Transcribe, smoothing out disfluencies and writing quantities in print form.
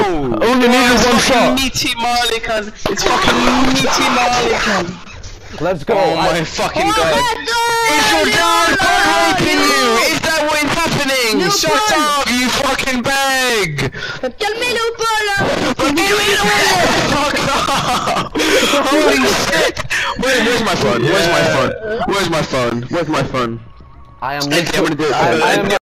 All you need is one shot. Meaty Marley, cuz. It's fucking meaty Marley, cuz. Let's go. Oh my fucking god. Is your dad raping you? Is that what is happening? No, Shut up, you fucking bag! Calmez-le, Paul. Fuck up! Holy shit! Where's my phone? Where's my phone? Where's my phone? Where's my phone? I am I'm gonna do it. I am